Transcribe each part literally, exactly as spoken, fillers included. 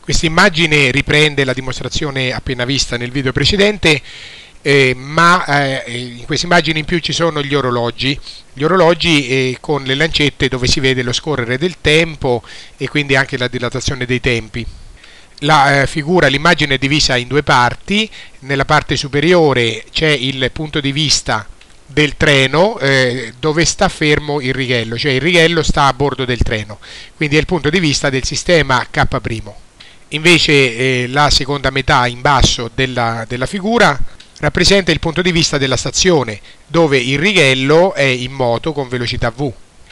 Questa immagine riprende la dimostrazione appena vista nel video precedente, eh, ma eh, in questa immagine in più ci sono gli orologi, gli orologi eh, con le lancette dove si vede lo scorrere del tempo e quindi anche la dilatazione dei tempi. La eh, figura, l'immagine è divisa in due parti. Nella parte superiore c'è il punto di vista del treno eh, dove sta fermo il righello, cioè il righello sta a bordo del treno, quindi è il punto di vista del sistema K'. Invece eh, la seconda metà in basso della, della figura rappresenta il punto di vista della stazione, dove il righello è in moto con velocità V.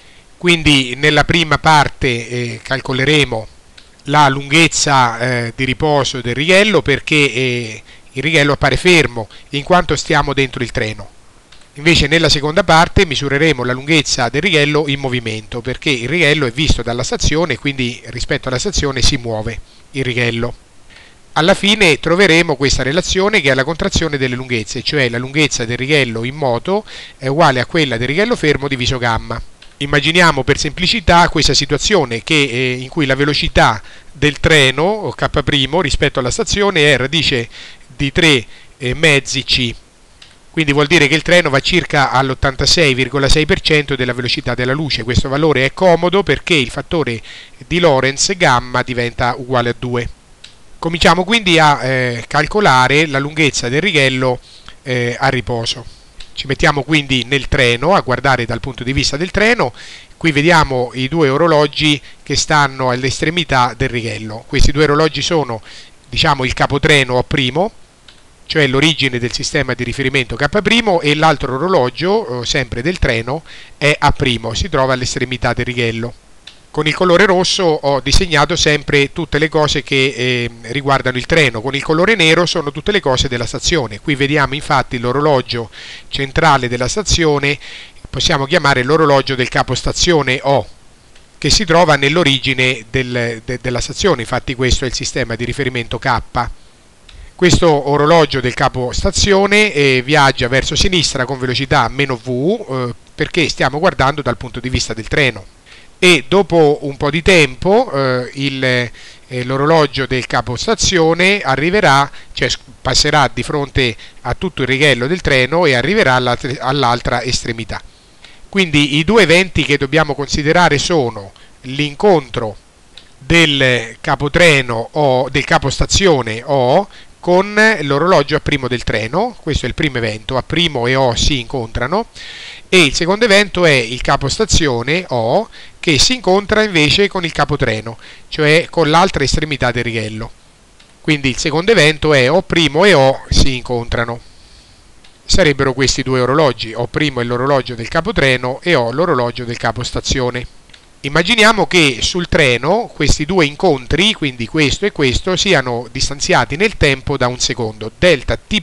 Quindi nella prima parte eh, calcoleremo la lunghezza eh, di riposo del righello, perché eh, il righello appare fermo in quanto stiamo dentro il treno. Invece nella seconda parte misureremo la lunghezza del righello in movimento, perché il righello è visto dalla stazione, quindi rispetto alla stazione si muove il righello. Alla fine troveremo questa relazione che è la contrazione delle lunghezze, cioè la lunghezza del righello in moto è uguale a quella del righello fermo diviso gamma. Immaginiamo per semplicità questa situazione che, eh, in cui la velocità del treno, o K' rispetto alla stazione, è radice di tre eh, mezzi c. Quindi vuol dire che il treno va circa all'ottantasei virgola sei per cento della velocità della luce. Questo valore è comodo perché il fattore di Lorentz gamma diventa uguale a due. Cominciamo quindi a eh, calcolare la lunghezza del righello eh, a riposo. Ci mettiamo quindi nel treno a guardare dal punto di vista del treno. Qui vediamo i due orologi che stanno all'estremità del righello. Questi due orologi sono, diciamo, il capotreno O', cioè l'origine del sistema di riferimento K', e l'altro orologio, sempre del treno, è A', si trova all'estremità del righello. Con il colore rosso ho disegnato sempre tutte le cose che eh, riguardano il treno, con il colore nero sono tutte le cose della stazione. Qui vediamo infatti l'orologio centrale della stazione, possiamo chiamare l'orologio del capostazione O, che si trova nell'origine del, de, della stazione, infatti questo è il sistema di riferimento K. Questo orologio del capostazione eh, viaggia verso sinistra con velocità meno V eh, perché stiamo guardando dal punto di vista del treno, e dopo un po' di tempo eh, il, eh, l'orologio del capostazione arriverà, cioè passerà di fronte a tutto il righello del treno e arriverà all'altra estremità. Quindi i due eventi che dobbiamo considerare sono l'incontro del capotreno o del capostazione O con l'orologio A' del treno. Questo è il primo evento, A' e O si incontrano, e il secondo evento è il capostazione O che si incontra invece con il capotreno, cioè con l'altra estremità del righello. Quindi il secondo evento è O' e O si incontrano. Sarebbero questi due orologi, O' è l'orologio del capotreno e O l'orologio del capostazione. Immaginiamo che sul treno questi due incontri, quindi questo e questo, siano distanziati nel tempo da un secondo. Delta T'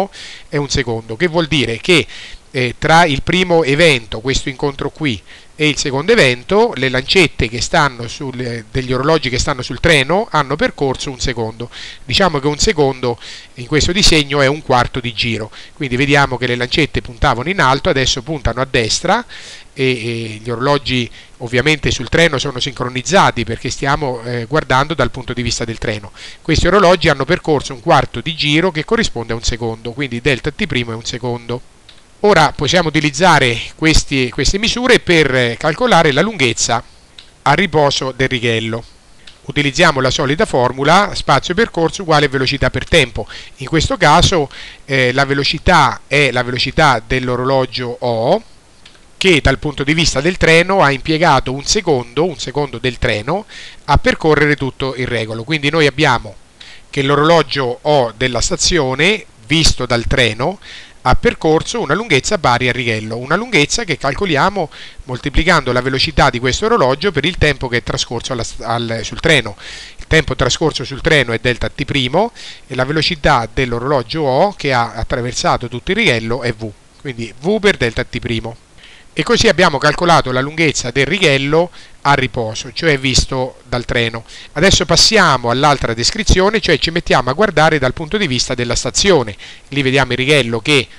è un secondo, che vuol dire che eh, tra il primo evento, questo incontro qui, e il secondo evento, le lancette che stanno sul, eh, degli orologi che stanno sul treno hanno percorso un secondo. Diciamo che un secondo in questo disegno è un quarto di giro. Quindi vediamo che le lancette puntavano in alto, adesso puntano a destra, e, e gli orologi ovviamente sul treno sono sincronizzati perché stiamo eh, guardando dal punto di vista del treno. Questi orologi hanno percorso un quarto di giro che corrisponde a un secondo, quindi delta T' è un secondo. Ora possiamo utilizzare questi, queste misure per calcolare la lunghezza a riposo del righello. Utilizziamo la solita formula spazio percorso uguale velocità per tempo. In questo caso eh, la velocità è la velocità dell'orologio O, che dal punto di vista del treno ha impiegato un secondo, un secondo del treno, a percorrere tutto il regolo. Quindi noi abbiamo che l'orologio O della stazione, visto dal treno, ha percorso una lunghezza pari al righello, una lunghezza che calcoliamo moltiplicando la velocità di questo orologio per il tempo che è trascorso alla, al, sul treno. Il tempo trascorso sul treno è delta T' e la velocità dell'orologio O che ha attraversato tutto il righello è V, quindi V per delta T'. E così abbiamo calcolato la lunghezza del righello a riposo, cioè visto dal treno. Adesso passiamo all'altra descrizione, cioè ci mettiamo a guardare dal punto di vista della stazione. Lì vediamo il righello che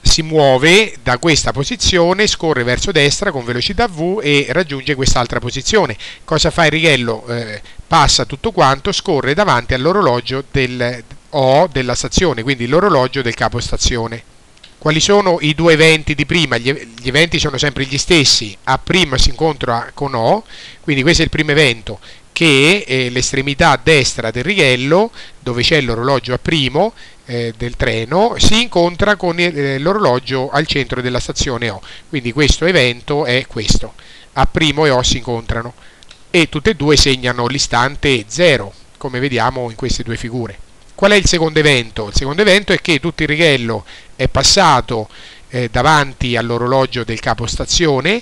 si muove da questa posizione, scorre verso destra con velocità v e raggiunge quest'altra posizione. Cosa fa il righello? Eh, passa tutto quanto, scorre davanti all'orologio del O della stazione, quindi l'orologio del capostazione. Quali sono i due eventi di prima? Gli, gli eventi sono sempre gli stessi. A' si incontra con O, quindi questo è il primo evento, che è l'estremità destra del righello, dove c'è l'orologio A' eh, del treno, si incontra con eh, l'orologio al centro della stazione O. Quindi questo evento è questo. A' e O si incontrano e tutte e due segnano l'istante zero, come vediamo in queste due figure. Qual è il secondo evento? Il secondo evento è che tutto il righello è passato eh, davanti all'orologio del capostazione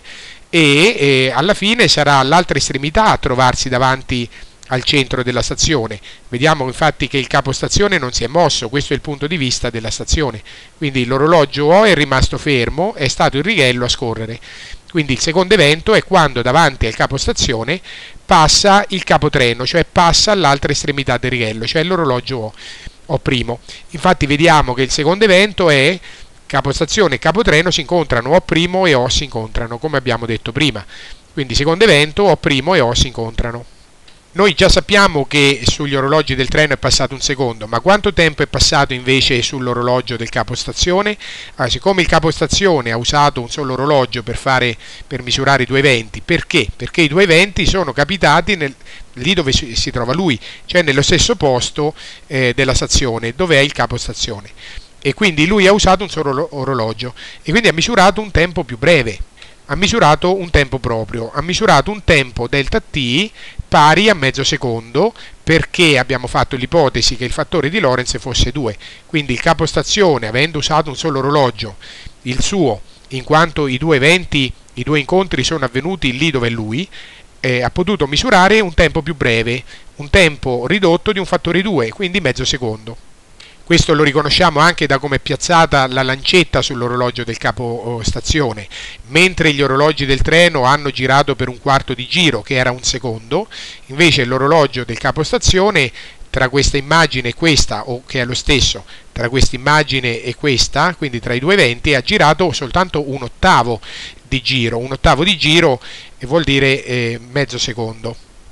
e eh, alla fine sarà l'altra estremità a trovarsi davanti al centro della stazione. Vediamo infatti che il capostazione non si è mosso, questo è il punto di vista della stazione, quindi l'orologio O è rimasto fermo, è stato il righello a scorrere. Quindi il secondo evento è quando davanti al capostazione passa il capotreno, cioè passa all'altra estremità del righello, cioè l'orologio O'. O'. Infatti vediamo che il secondo evento è capostazione e capotreno si incontrano, O' e O si incontrano, come abbiamo detto prima. Quindi secondo evento, O' e O si incontrano. Noi già sappiamo che sugli orologi del treno è passato un secondo, ma quanto tempo è passato invece sull'orologio del capostazione? Allora, siccome il capostazione ha usato un solo orologio per, fare, per misurare i due eventi, perché? Perché i due eventi sono capitati nel, lì dove si, si trova lui, cioè nello stesso posto eh, della stazione, dove è il capostazione. E quindi lui ha usato un solo orologio e quindi ha misurato un tempo più breve. Ha misurato un tempo proprio, ha misurato un tempo delta t pari a mezzo secondo, perché abbiamo fatto l'ipotesi che il fattore di Lorentz fosse due. Quindi il capostazione, avendo usato un solo orologio, il suo, in quanto i due eventi, i due incontri sono avvenuti lì dove è lui, eh, ha potuto misurare un tempo più breve, un tempo ridotto di un fattore due, quindi mezzo secondo. Questo lo riconosciamo anche da come è piazzata la lancetta sull'orologio del capostazione. Mentre gli orologi del treno hanno girato per un quarto di giro, che era un secondo, invece l'orologio del capostazione, tra questa immagine e questa, o che è lo stesso, tra questa immagine e questa, quindi tra i due eventi, ha girato soltanto un ottavo di giro. Un ottavo di giro vuol dire eh, mezzo secondo.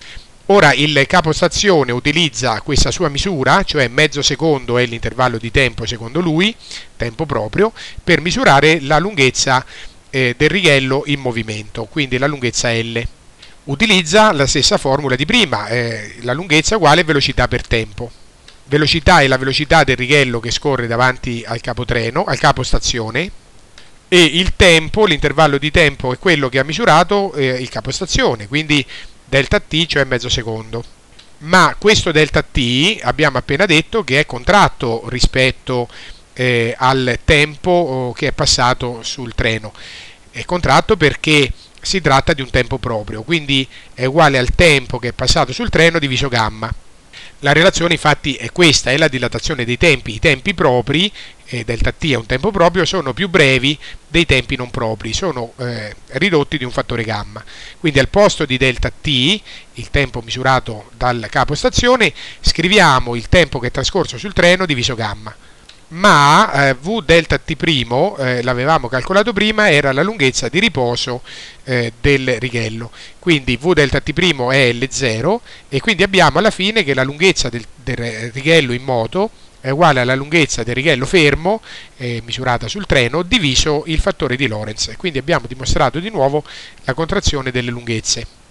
Ora il capostazione utilizza questa sua misura, cioè mezzo secondo è l'intervallo di tempo secondo lui, tempo proprio, per misurare la lunghezza eh, del righello in movimento, quindi la lunghezza L. Utilizza la stessa formula di prima, eh, la lunghezza uguale velocità per tempo. Velocità è la velocità del righello che scorre davanti al capotreno, al capostazione, e il tempo, l'intervallo di tempo è quello che ha misurato eh, il capostazione, quindi delta t, cioè mezzo secondo. Ma questo delta t abbiamo appena detto che è contratto rispetto eh, al tempo oh, che è passato sul treno. È contratto perché si tratta di un tempo proprio, quindi è uguale al tempo che è passato sul treno diviso gamma. La relazione infatti è questa, è la dilatazione dei tempi. I tempi propri, eh, delta t è un tempo proprio, sono più brevi dei tempi non propri, sono eh, ridotti di un fattore gamma. Quindi al posto di delta t, il tempo misurato dal capostazione, scriviamo il tempo che è trascorso sul treno diviso gamma. Ma eh, v delta t', eh, l'avevamo calcolato prima, era la lunghezza di riposo eh, del righello. Quindi v delta t' è L zero e quindi abbiamo alla fine che la lunghezza del, del righello in moto è uguale alla lunghezza del righello fermo, eh, misurata sul treno, diviso il fattore di Lorentz. Quindi abbiamo dimostrato di nuovo la contrazione delle lunghezze.